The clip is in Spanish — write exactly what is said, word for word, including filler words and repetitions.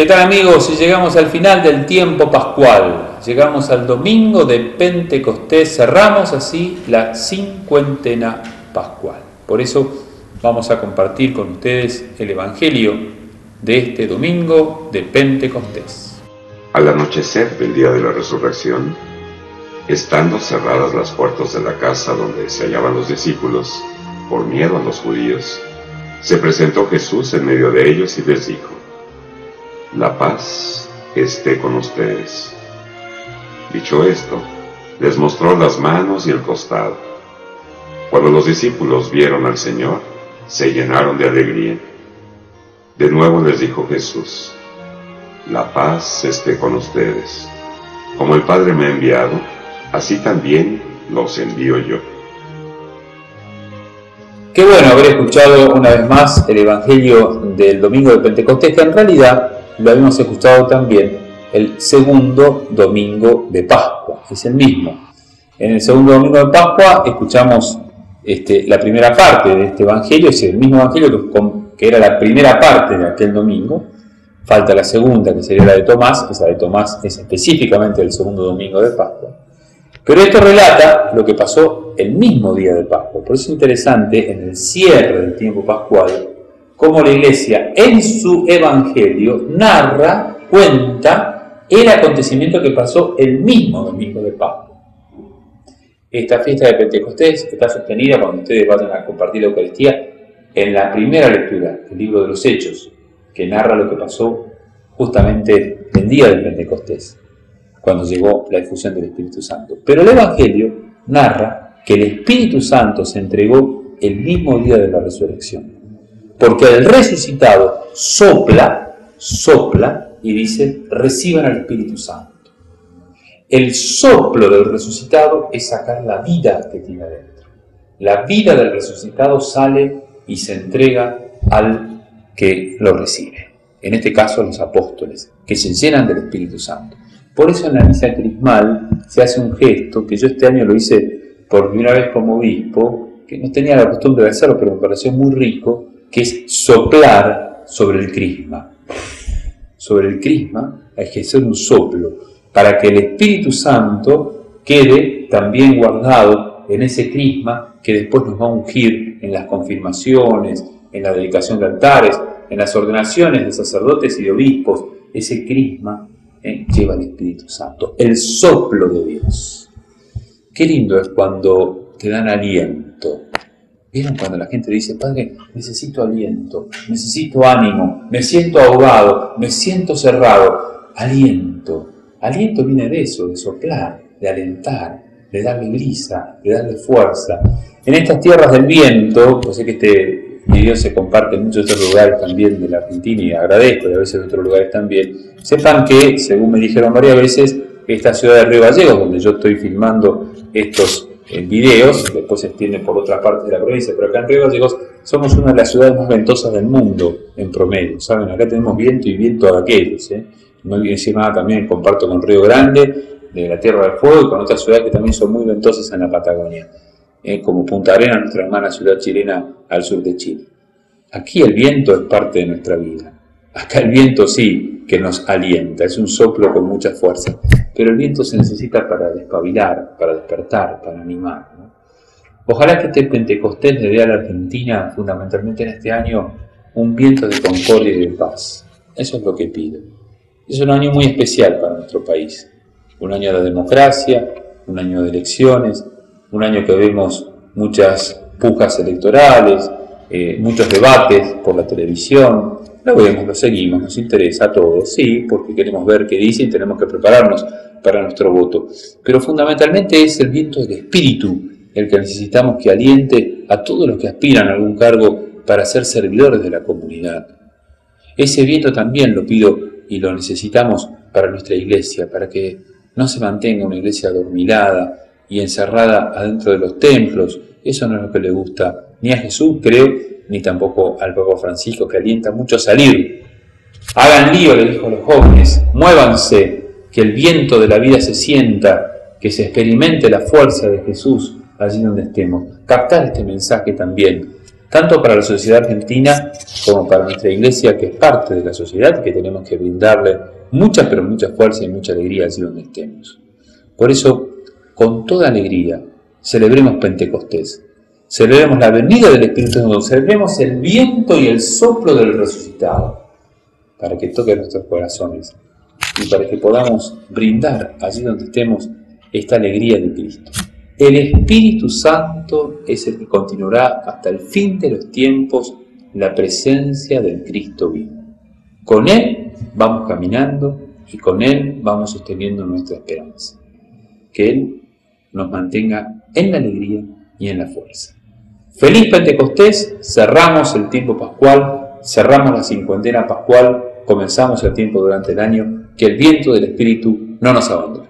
tal, amigos? Llegamos al final del tiempo pascual, llegamos al domingo de Pentecostés, cerramos así la cincuentena pascual. Por eso vamos a compartir con ustedes el Evangelio de este domingo de Pentecostés. Al anochecer del día de la resurrección, estando cerradas las puertas de la casa donde se hallaban los discípulos, por miedo a los judíos, se presentó Jesús en medio de ellos y les dijo: La paz esté con ustedes. Dicho esto, les mostró las manos y el costado. Cuando los discípulos vieron al Señor, se llenaron de alegría. De nuevo les dijo Jesús: La paz esté con ustedes. Como el Padre me ha enviado, así también los envío yo. Qué bueno haber escuchado una vez más el Evangelio del domingo de Pentecostés, que en realidad lo habíamos escuchado también el segundo domingo de Pascua, es el mismo. En el segundo domingo de Pascua escuchamos este, la primera parte de este Evangelio, es el mismo Evangelio que, que era la primera parte de aquel domingo. Falta la segunda, que sería la de Tomás, esa de Tomás es específicamente el segundo domingo de Pascua. Pero esto relata lo que pasó el mismo día de Pascua. Por eso es interesante, en el cierre del tiempo pascual, cómo la Iglesia en su Evangelio narra, cuenta el acontecimiento que pasó el mismo domingo de Pascua. Esta fiesta de Pentecostés está sostenida, cuando ustedes vayan a compartir la Eucaristía, en la primera lectura, el libro de los Hechos, que narra lo que pasó justamente el día del Pentecostés, cuando llegó la efusión del Espíritu Santo. Pero el Evangelio narra que el Espíritu Santo se entregó el mismo día de la resurrección. Porque el resucitado sopla, sopla y dice: reciban al Espíritu Santo. El soplo del resucitado es sacar la vida que tiene adentro. La vida del resucitado sale y se entrega al que lo recibe. En este caso, los apóstoles, que se llenan del Espíritu Santo. Por eso en la misa crismal se hace un gesto, que yo este año lo hice por primera vez como obispo, que no tenía la costumbre de hacerlo, pero me pareció muy rico, que es soplar sobre el crisma. Sobre el crisma hay que hacer un soplo, para que el Espíritu Santo quede también guardado en ese crisma que después nos va a ungir en las confirmaciones, en la dedicación de altares, en las ordenaciones de sacerdotes y de obispos. Ese crisma eh, lleva el Espíritu Santo, el soplo de Dios. Qué lindo es cuando te dan aliento. ¿Vieron cuando la gente dice: Padre, necesito aliento, necesito ánimo, me siento ahogado, me siento cerrado? Aliento. Aliento viene de eso, de soplar, de alentar, de darle brisa, de darle fuerza. En estas tierras del viento, pues sé que este video se comparte en muchos otros lugares también de la Argentina y agradezco, y a veces de otros lugares también, sepan que, según me dijeron varias veces, esta ciudad de Río Gallegos, donde yo estoy filmando estos en videos, después se extiende por otra parte de la provincia, pero acá en Río Gallegos somos una de las ciudades más ventosas del mundo en promedio, ¿saben? Acá tenemos viento y viento de aquellos, ¿eh? No hay que decir nada, también comparto con Río Grande, de la Tierra del Fuego, y con otras ciudades que también son muy ventosas en la Patagonia, ¿eh? Como Punta Arenas, nuestra hermana ciudad chilena al sur de Chile. Aquí el viento es parte de nuestra vida. Acá el viento sí que nos alienta, es un soplo con mucha fuerza, pero el viento se necesita para despabilar, para despertar, para animar, ¿no? Ojalá que este Pentecostés le dé a la Argentina, fundamentalmente en este año, un viento de concordia y de paz. Eso es lo que pido. Es un año muy especial para nuestro país. Un año de democracia, un año de elecciones, un año que vemos muchas pujas electorales, eh, muchos debates por la televisión. Lo vemos, lo seguimos, nos interesa a todos, sí, porque queremos ver qué dicen y tenemos que prepararnos para nuestro voto. Pero fundamentalmente es el viento del espíritu el que necesitamos que aliente a todos los que aspiran a algún cargo para ser servidores de la comunidad. Ese viento también lo pido y lo necesitamos para nuestra iglesia, para que no se mantenga una iglesia adormilada y encerrada adentro de los templos. Eso no es lo que le gusta ni a Jesús, creo, ni tampoco al Papa Francisco, que alienta mucho a salir. Hagan lío, le dijo a los jóvenes, muévanse, que el viento de la vida se sienta, que se experimente la fuerza de Jesús allí donde estemos. Captar este mensaje también tanto para la sociedad argentina como para nuestra iglesia, que es parte de la sociedad, que tenemos que brindarle mucha, pero mucha fuerza y mucha alegría allí donde estemos. Por eso, con toda alegría, celebremos Pentecostés, celebremos la venida del Espíritu Santo, celebremos el viento y el soplo del resucitado, para que toque nuestros corazones y para que podamos brindar allí donde estemos esta alegría de Cristo. El Espíritu Santo es el que continuará hasta el fin de los tiempos la presencia del Cristo vivo. Con Él vamos caminando y con Él vamos sosteniendo nuestra esperanza. Que Él nos mantenga en la alegría y en la fuerza. Feliz Pentecostés, cerramos el tiempo pascual, cerramos la cincuentena pascual, comenzamos el tiempo durante el año, que el viento del Espíritu no nos abandone.